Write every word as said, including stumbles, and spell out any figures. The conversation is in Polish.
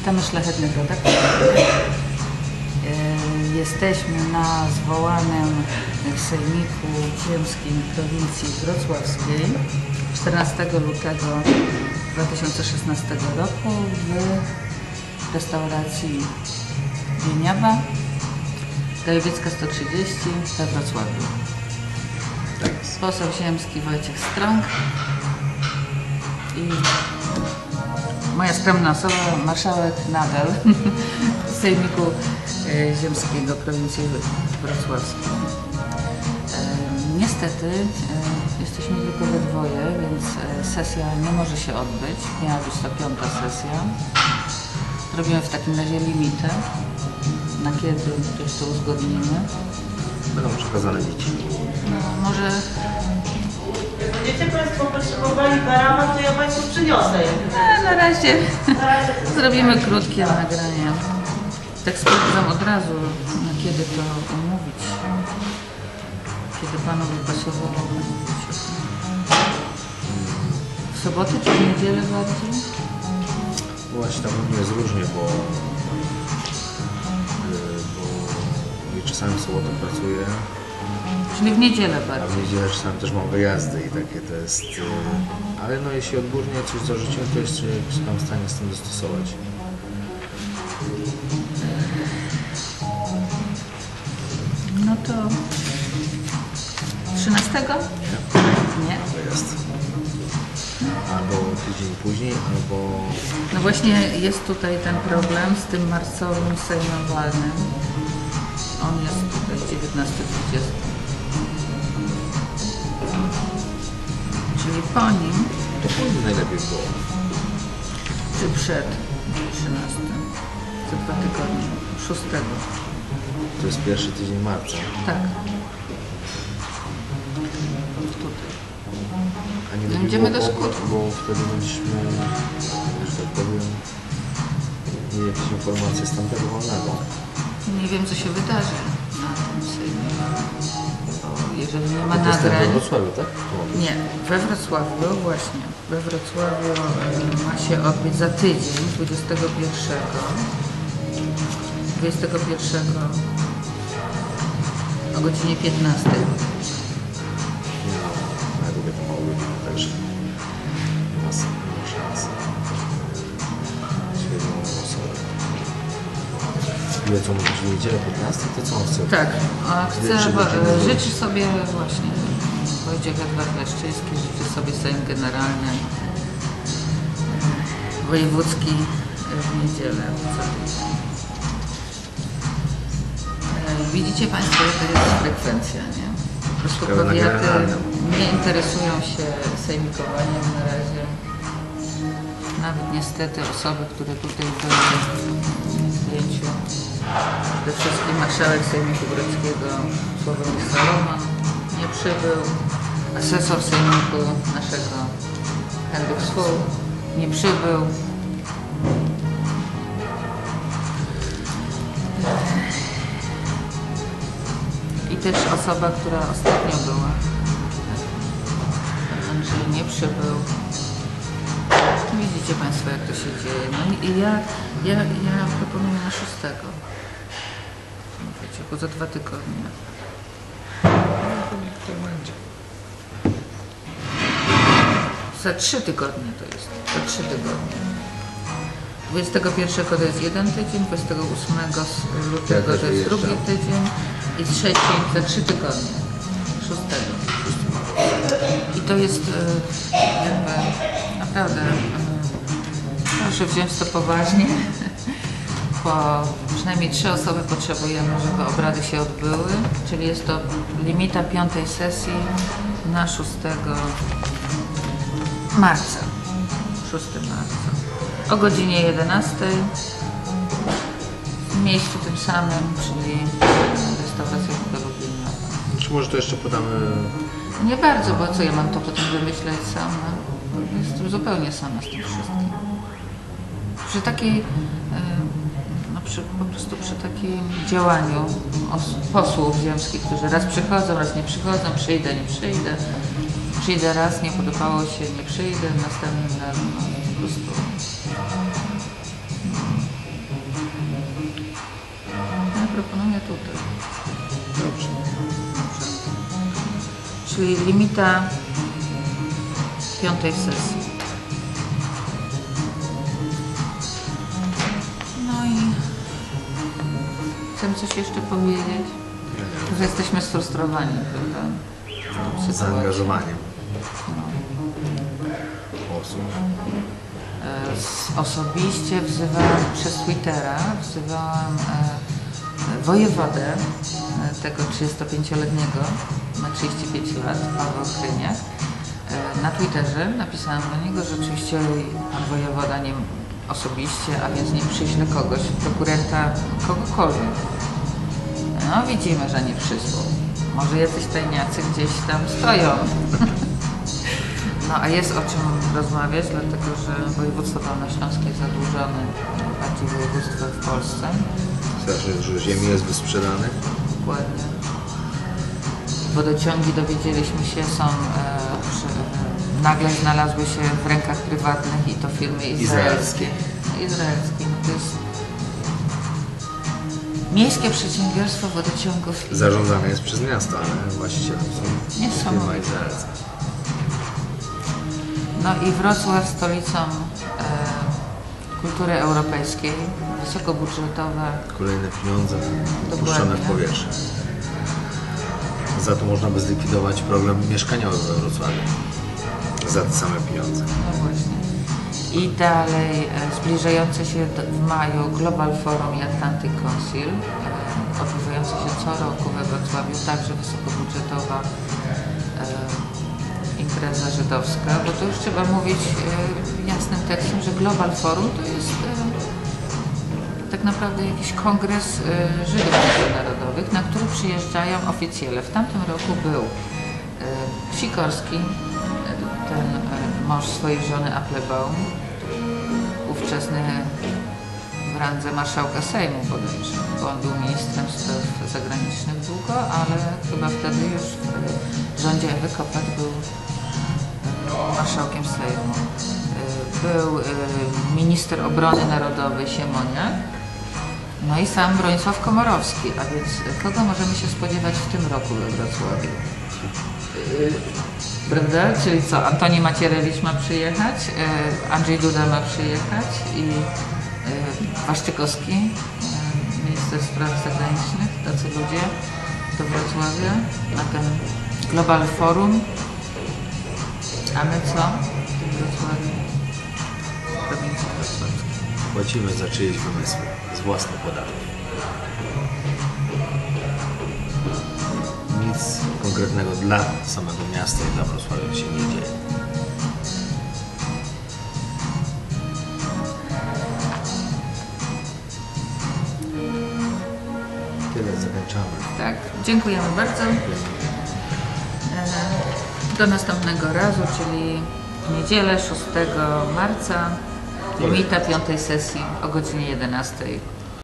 Witamy szlachetnych rodaków. Jesteśmy na zwołanym Sejmiku Ziemskim prowincji wrocławskiej czternastego lutego dwa tysiące szesnastego roku w restauracji Wieniawa, Gajowiecka sto trzydzieści we Wrocławiu. Poseł ziemski Wojciech Strąg i moja skromna osoba, marszałek Nadal Sejmiku Ziemskiego prowincji wrocławskiej. Niestety jesteśmy tylko we dwoje, więc sesja nie może się odbyć. Miała być to piąta sesja. Robimy w takim razie limitę, na kiedy to jeszcze uzgodnimy. Będą przekazane dzieci. No, może... Będziecie Państwo potrzebowali barama, to ja Państwu przyniosę. A, na razie zrobimy krótkie nagranie. Tak sprawdzam od razu, na kiedy to umówić. Kiedy Panu by pasowało. W sobotę czy w niedzielę bardziej? Właśnie tam pewnie jest różnie, bo, bo czasami w sobotę pracuję. Czyli w niedzielę A bardziej. w niedzielę czasami też mam wyjazdy i takie to jest. Ale no jeśli odgórnie coś zarzucimy, to jeszcze się tam w stanie z tym dostosować. No to trzynastego? Nie. Wyjazd. Albo tydzień później, albo... No właśnie jest tutaj ten problem z tym marcowym sejmem walnym. On jest tutaj dziewiętnastego dwudziestego. Czyli po nim. To później najlepiej było. Czy przed trzynastym? Za dwa tygodnie. szóstego. To jest pierwszy tydzień marca. Tak. Tutaj. A nie lepiej Będziemy było, do bo, skutku. bo wtedy będziemy, że tak powiem, mieli jakieś informacje z tamtego wolnego. Nie wiem, co się wydarzy na tym sejmie. Bo jeżeli nie ma To jest ten we nagrań... Wrocławiu, tak? Nie, we Wrocławiu właśnie. We Wrocławiu e, ma się odbyć za tydzień, dwudziestego pierwszego. dwudziestego pierwszego o godzinie piętnastej. No, na długie to mało ludzi, także nie ma, nie ma szans. Świetną osobę. Ile co mówisz, w niedzielę piętnastej, to co on chce? Tak, a chcę, Życzy- bo, życzy- e, życzy sobie właśnie Wojciech Edward Leszczyński, życzy sobie Sejm Generalny e, Wojewódzki w niedzielę. Co tydzień. E, Widzicie Państwo, jaka jest frekwencja, nie? Po prostu Pełna powiaty generalna. nie interesują się sejmikowaniem na razie. Nawet niestety osoby, które tutaj były w zdjęciu, przede wszystkim marszałek Sejmiku Grodzkiego Sławomir Salomon nie przybył, asesor Sejmiku naszego Henryk Swół nie przybył. I też osoba, która ostatnio była, Andrzej nie przybył. Widzicie Państwo, jak to się dzieje. No i ja, ja, ja proponuję na szóstego. Wiecie, bo za dwa tygodnie. To będzie. Za trzy tygodnie to jest. Za trzy tygodnie. dwudziestego pierwszego to jest jeden tydzień, dwudziestego ósmego lutego to jest drugi tydzień i trzeci za trzy tygodnie. szóstego. I to jest e, jakby naprawdę, e, proszę wziąć to poważnie, bo przynajmniej trzy osoby potrzebujemy, żeby obrady się odbyły, czyli jest to limita piątej sesji na szóstego marca. szóstego marca. O godzinie jedenastej w miejscu tym samym, czyli restauracja Wieniawa. Czy może to jeszcze podamy... Nie bardzo, bo co ja mam to potem wymyśleć sama? Jestem zupełnie sama z tym wszystkim. Przy takiej, e, no przy, po prostu przy takim działaniu os- posłów ziemskich, którzy raz przychodzą, raz nie przychodzą, przyjdę, nie przyjdę, przyjdę raz, nie podobało się, nie przyjdę, następnym razem no, po prostu sumie tutaj. Dobrze. Dobrze. Czyli limita piątej sesji. No i chcę coś jeszcze powiedzieć, że jesteśmy sfrustrowani, prawda? Sytuacją. Zaangażowaniem osób. E, s- Osobiście wzywałam przez Twittera, wzywałam e, wojewodę e, tego trzydziestopięcioletniego, ma trzydzieści pięć lat, Paweł Kryniak. E, na Twitterze napisałam do niego, że oczywiście pan wojewoda nie osobiście, a więc nie przyśle kogoś, prokurenta, kogokolwiek. No widzimy, że nie przysłał. Może jacyś tajniacy gdzieś tam stoją. No a jest o czym rozmawiać, dlatego że województwo dolnośląskie jest zadłużone, bardziej województwo w Polsce. Znaczy, że ziemi jest wysprzedane? Dokładnie. Wodociągi, dowiedzieliśmy się, są e, przy, e, nagle znalazły się w rękach prywatnych i to firmy izraelskie. Izraelskie. No to jest miejskie przedsiębiorstwo wodociągów. i- Zarządzane jest przez miasto, ale właścicielem są Niesamowite. firma izraelska. No i Wrocław stolicą e, kultury europejskiej, wysokobudżetowe. Kolejne pieniądze puszczone w Dokładnie. powietrze. Za to można by zlikwidować problem mieszkaniowy we Wrocławiu. Za te same pieniądze. No właśnie. I dalej e, zbliżające się do, w maju Global Forum i Atlantic Council, e, odbywające się co roku we Wrocławiu, także wysokobudżetowa e, impreza żydowska, bo to już trzeba mówić e, jasnym tekstem, że Global Forum to jest e, tak naprawdę jakiś kongres e, Żydów międzynarodowych, na który przyjeżdżają oficjele. W tamtym roku był e, Sikorski, e, ten e, mąż swojej żony Applebaum, ówczesny w randze marszałka Sejmu bodajże, bo on był ministrem spraw zagranicznych długo, ale chyba wtedy już w rządzie Ewy Kopacz był e, marszałkiem Sejmu. E, Był e, minister obrony narodowej Siemoniak, no i sam Bronisław Komorowski, a więc kogo możemy się spodziewać w tym roku we Wrocławiu? E, Prawda? Czyli co, Antoni Macierewicz ma przyjechać, e, Andrzej Duda ma przyjechać i e, Waszczykowski, e, minister spraw zagranicznych, tacy ludzie do Wrocławia na ten Global Forum. A my co w Wrocławiu? W prowincji wrocławskiej. Płacimy za czyjeś wymysły z własnych podatków. Nic konkretnego dla samego miasta i dla Wrocławia się nie dzieje. Tyle, zakończamy. Tak, dziękujemy bardzo. E, Do następnego razu, czyli w niedzielę szóstego marca, limita piątej sesji o godzinie jedenastej.